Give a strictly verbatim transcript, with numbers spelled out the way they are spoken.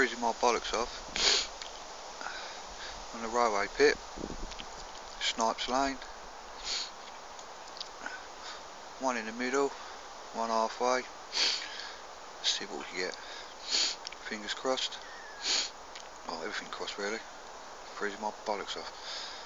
freezing my bollocks off on the railway pit, Snipes Lane, one in the middle, one halfway. Let's see what we can get. Fingers crossed. Oh, everything crossed really. Freezing my bollocks off.